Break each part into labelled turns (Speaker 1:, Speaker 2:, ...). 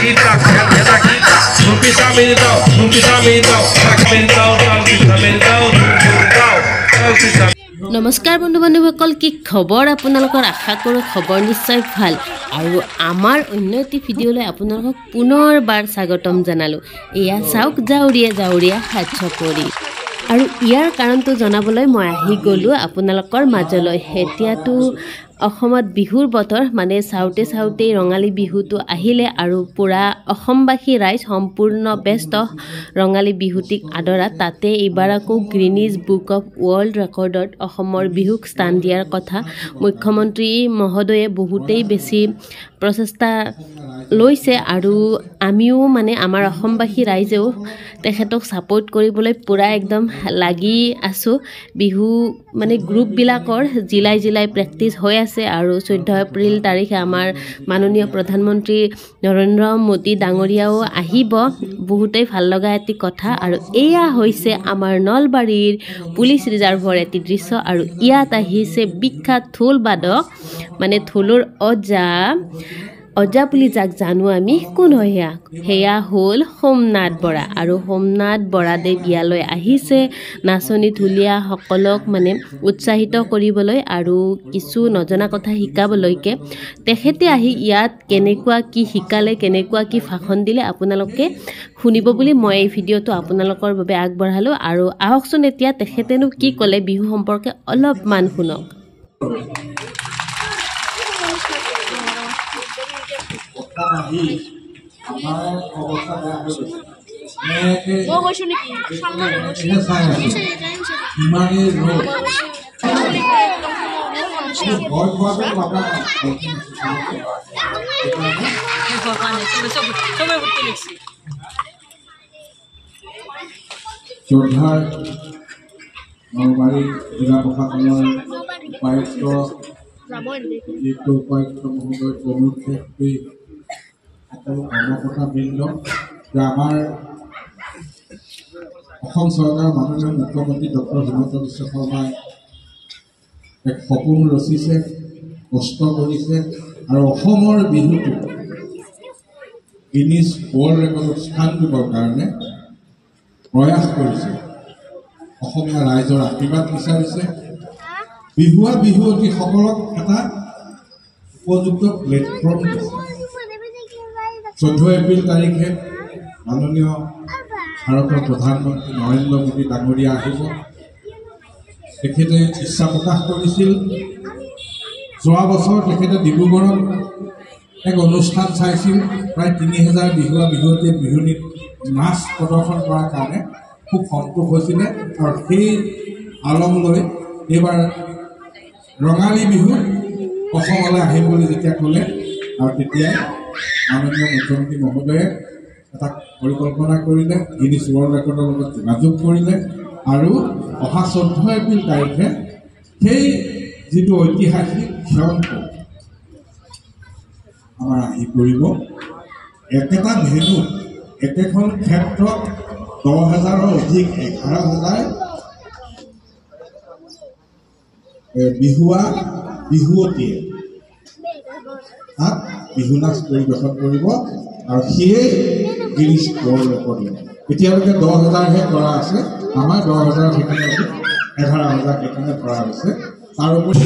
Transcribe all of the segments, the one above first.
Speaker 1: kita, kita kita. Numpisa militao,
Speaker 2: নমস্কাৰ বন্ধু বান্ধৱীসকল কি খবৰ আপোনালোকৰ আশা কৰো খবৰ নিশ্চয় ভাল আৰু আমাৰ অন্য এটি ভিডিঅলৈ আপোনালোকক পুনৰবাৰ স্বাগতম জনালো এয়া চাওক জাউৰিয়া হাত পৰি আৰু ইয়াৰ কাৰণটো জনাবলৈ মই আহি গলো আপোনালোকৰ মাজলৈ হেতিয়াটো অসমত বিহুৰ বতৰ মানে চাউতে ৰঙালী বিহুটো আহিলে আৰু পুৰা অসমবাসী ৰাইজ সম্পূৰ্ণ ব্যস্ত ৰঙালী বিহুটিক আদৰা তাতে এইবাৰ আকৌ গ্ৰিনিজ বুক অফ ৱৰ্ল্ড ৰেকৰ্ডত অসমৰ বিহুক স্থান দিয়াৰ কথা মুখ্যমন্ত্ৰী মহোদয়ে বহুতেই বেছি প্ৰচেষ্টা লৈছে আৰু আমিও মানে আমাৰ অসমবাসী ৰাইজেও তেখেতক সাপোৰ্ট কৰিবলৈ পুৰা একদম লাগি আছো বিহু মানে গ্ৰুপ বিলাকৰ জিলাই প্ৰেক্টিছ হৈ আছে আৰু 14 এপ্ৰিল তাৰিখে আমাৰ মাননীয় প্ৰধানমন্ত্ৰী নৰেন্দ্ৰ মোদী ডাঙৰীয়াও আহিব বহুতেই ভাল লগা এটি কথা আৰু এয়া হৈছে আমাৰ নলবাৰীৰ পুলিচ ৰিজাৰ্ভৰ এটি দৃশ্য আৰু ইয়াত আহিছে বিখ্যাত ঢোল বাদক মানে ঢোলৰ অজা বুলি যাক জানো আমি কোন হয় হেয়া হল সোমনাথ বৰা আৰু সোমনাথ বৰাদেৱ ইয়ালৈ আহিছে নাচনী ঢুলীয়া সকলক মানে উৎসাহিত কৰিবলৈ আৰু কিছু নজনা কথা শিকাবলৈকে তেখেতে আহি ইয়াত কেনেকুৱা কি শিকালে কেনেকুৱা কি ভাষণ দিলে আপোনালোকে শুনিব বুলি মই এই ভিডিঅটো আপোনালোকৰ বাবে আগবঢ়ালো আৰু আহকচোন এতিয়া তেখেতেনো কি ক'লে বিহু সম্পৰ্কে অলপমান শুনক
Speaker 3: আমার অবস্থা শ্রদ্ধার নলবাৰী জিলা প্ৰশাসনৰ উপায়ুক্ত মহোদয় অনুৰোধ সকলো কৰ্মকৰ্তা বৃন্দ যে আমাৰ অসম চৰকাৰৰ মাননীয় মুখ্যমন্ত্ৰী ডক্টৰ হিমন্ত বিশ্ব শৰ্মাই এক সপোন ৰচিছে কষ্ট কৰিছে আৰু অসমৰ বিহুটো গিনিছ ৱৰ্ল্ড ৰেকৰ্ডত স্থান দিবৰ কাৰণে প্ৰয়াস কৰিছে অসমীয়া ৰাইজৰ আশীৰ্বাদ বিচাৰিছে বিহুৱতীসকলক এটা উপযুক্ত প্লেটফৰ্ম দিছে 14 এপ্ৰিল তাৰিখে মাননীয় ভাৰতৰ প্ৰধানমন্ত্ৰী নৰেন্দ্ৰ মোদী ডাঙৰীয়া আহিব তেখেতে ইচ্ছা প্ৰকাশ কৰিছিল যোৱা বছৰ তেখেতে ডিব্ৰুগড়ত এক অনুষ্ঠান চাইছিল প্ৰায় 3000 বিহুৱতীয়ে বিহু নাচ প্ৰদৰ্শন কৰাৰ কাৰণে খুব সন্তোষ হৈছিলে আৰু সেই আলম লৈ এইবাৰ ৰঙালী বিহু অসমলৈ আহিম বুলি যেতিয়া ক'লে আৰু তেতিয়াই মাননীয় মুখ্যমন্ত্ৰী মহোদয়ে এটা পৰিকল্পনা কৰিলে গিনিছ ৱৰ্ল্ড ৰেকৰ্ডৰ লগত যোগাযোগ কৰিলে আৰু অহা 14 এপ্ৰিল তাৰিখে সেই যিটো ঐতিহাসিক ক্ষণটো আমাৰ আহি পৰিব একেটা ভেন্যুত একেখন ক্ষেত্ৰত 10,000ৰ অধিক 11,000 বিহুৱতীয়ে তাত বিহু নাচ পৰিৱেশন কৰিব আৰু সেয়ে গিনিছ ৱৰ্ল্ড ৰেকৰ্ড এতিয়ালৈকে 10,000হে কৰা আছে আমাৰ 10,000 সেইকাৰণে 11,000 সেইকাৰণে কৰা হৈছে তাৰ উপৰি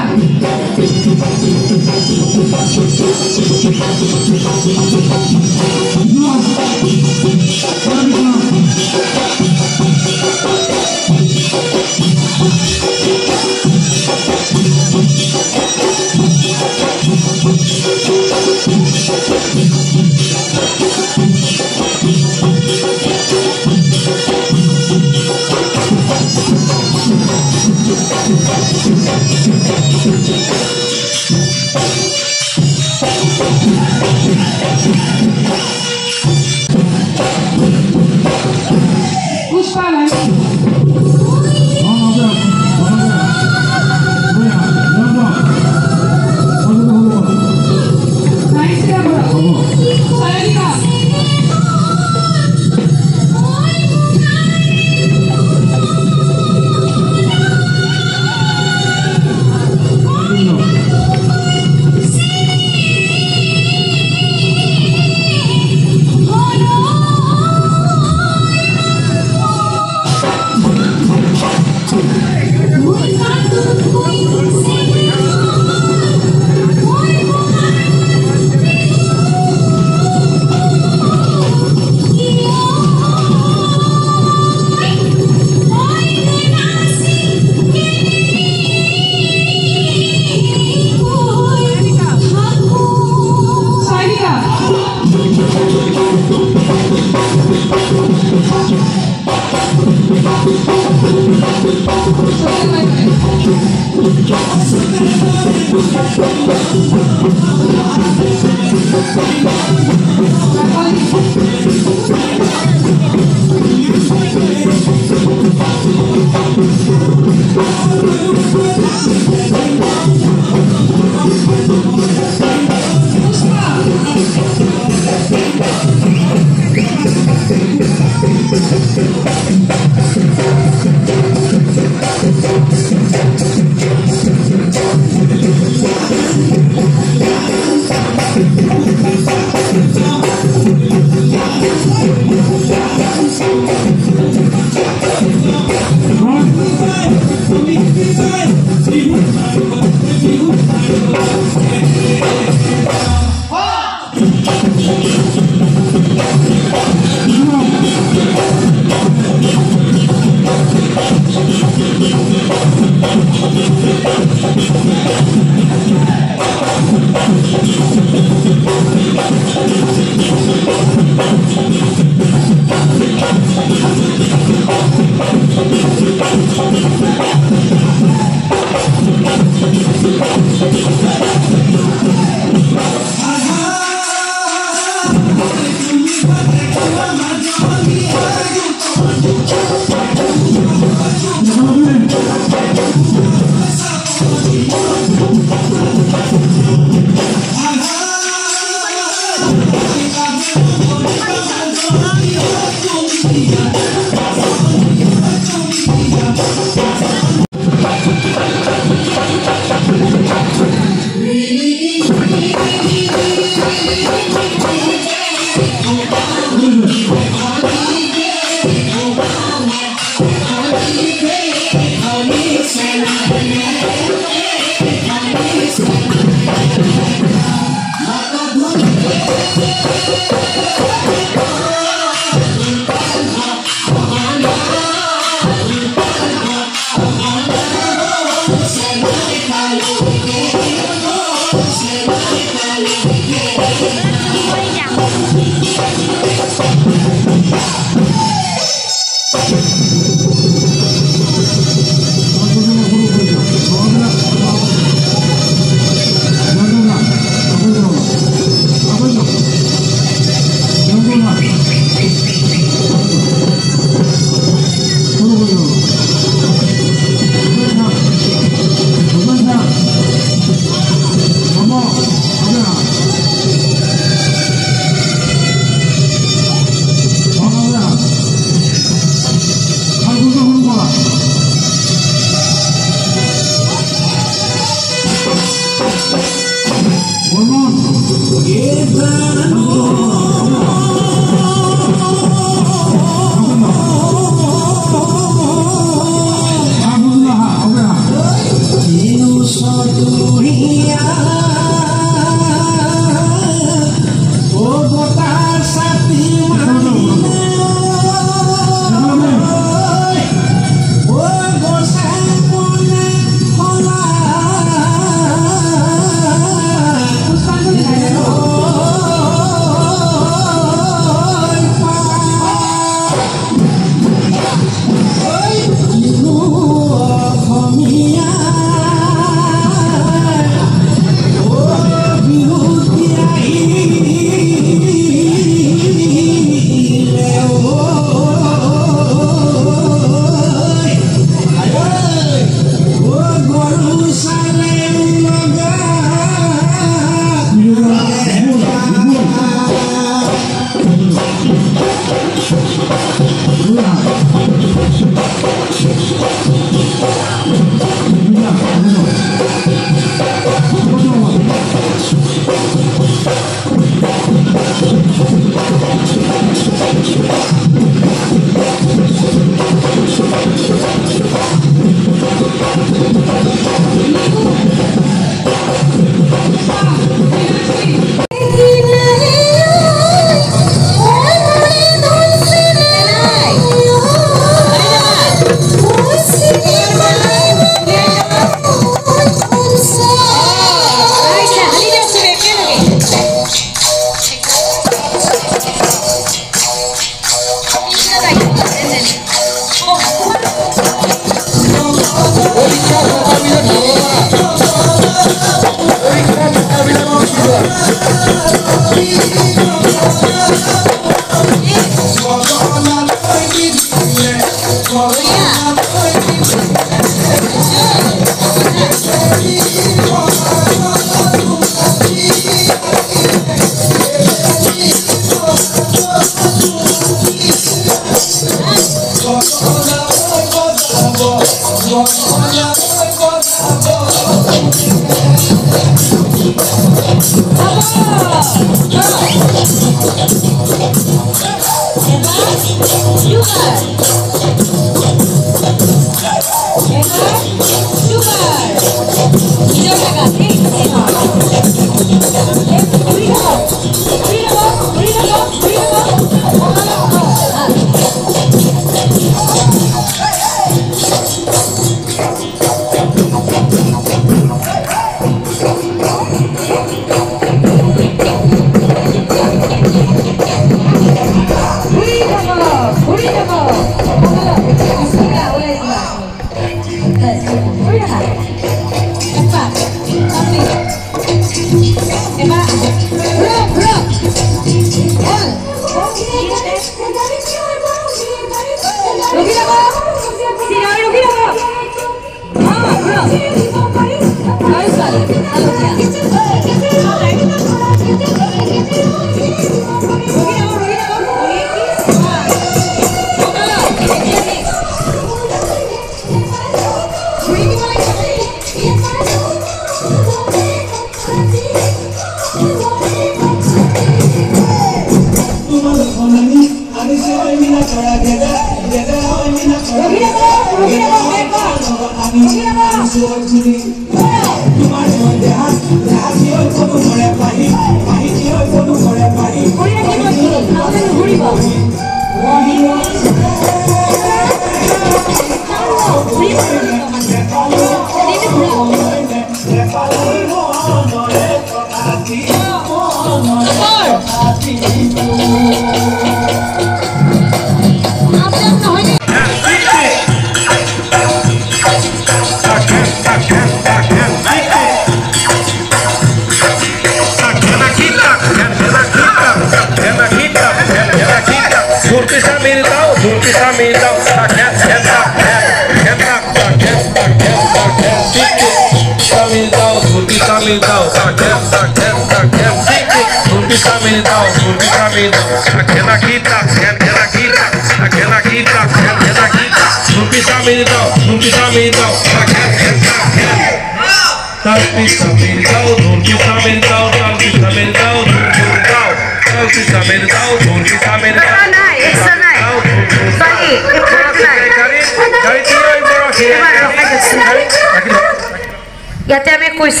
Speaker 4: ইয়াতে আমি কৈছো